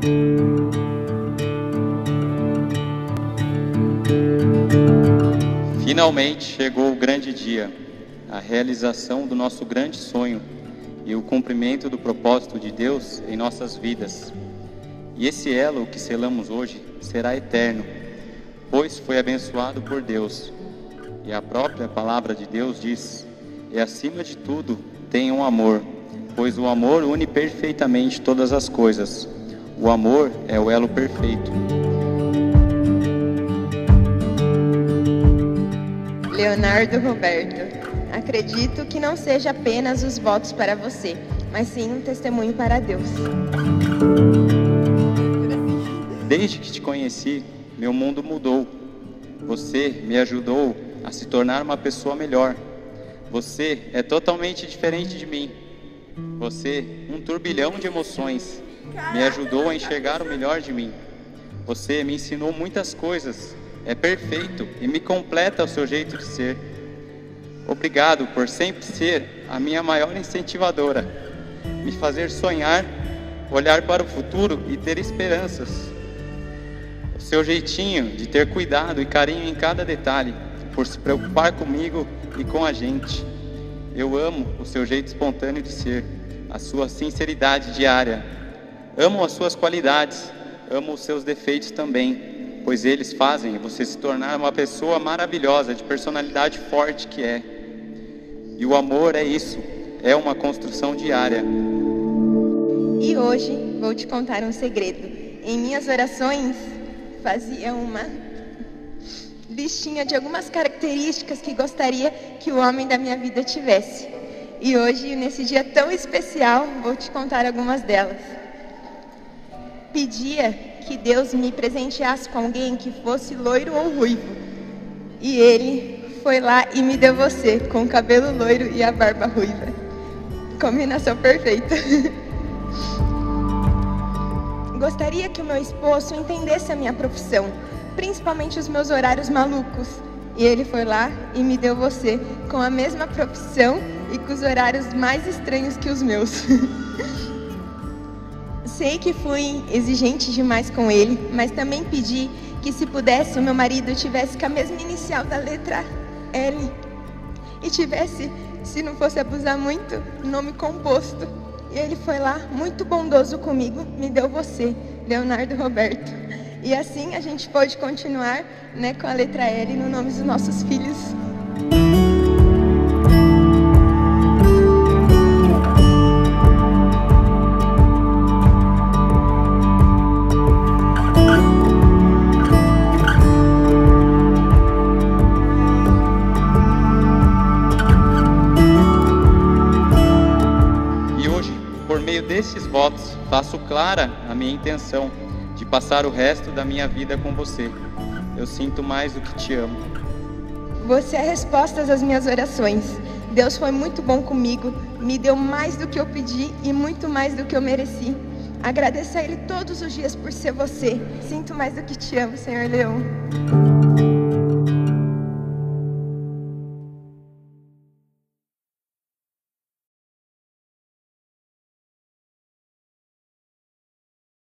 Finalmente chegou o grande dia, a realização do nosso grande sonho e o cumprimento do propósito de Deus em nossas vidas. E esse elo que selamos hoje será eterno, pois foi abençoado por Deus. E a própria palavra de Deus diz: e acima de tudo, tenham amor, pois o amor une perfeitamente todas as coisas. O amor é o elo perfeito. Leonardo Roberto, acredito que não seja apenas os votos para você, mas sim um testemunho para Deus. Desde que te conheci, meu mundo mudou. Você me ajudou a se tornar uma pessoa melhor. Você é totalmente diferente de mim. Você, um turbilhão de emoções, me ajudou a enxergar o melhor de mim. Você me ensinou muitas coisas. É perfeito e me completa o seu jeito de ser. Obrigado por sempre ser a minha maior incentivadora, me fazer sonhar, olhar para o futuro e ter esperanças. O seu jeitinho de ter cuidado e carinho em cada detalhe, por se preocupar comigo e com a gente. Eu amo o seu jeito espontâneo de ser, a sua sinceridade diária. Amo as suas qualidades, amo os seus defeitos também, pois eles fazem você se tornar uma pessoa maravilhosa, de personalidade forte que é. E o amor é isso, é uma construção diária. E hoje vou te contar um segredo. Em minhas orações, fazia uma listinha de algumas características que gostaria que o homem da minha vida tivesse. E hoje, nesse dia tão especial, vou te contar algumas delas. Pedia que Deus me presenteasse com alguém que fosse loiro ou ruivo. E Ele foi lá e me deu você, com o cabelo loiro e a barba ruiva. Combinação perfeita. Gostaria que o meu esposo entendesse a minha profissão, principalmente os meus horários malucos. E Ele foi lá e me deu você, com a mesma profissão e com os horários mais estranhos que os meus. Sei que fui exigente demais com ele, mas também pedi que, se pudesse, o meu marido tivesse com a mesma inicial da letra L. E tivesse, se não fosse abusar muito, nome composto. E ele foi lá, muito bondoso comigo, me deu você, Leonardo Roberto. E assim a gente pode continuar, né, com a letra L no nome dos nossos filhos. Por meio desses votos, faço clara a minha intenção de passar o resto da minha vida com você. Eu sinto mais do que te amo. Você é a resposta às minhas orações. Deus foi muito bom comigo, me deu mais do que eu pedi e muito mais do que eu mereci. Agradeço a Ele todos os dias por ser você. Sinto mais do que te amo, Senhor Leão.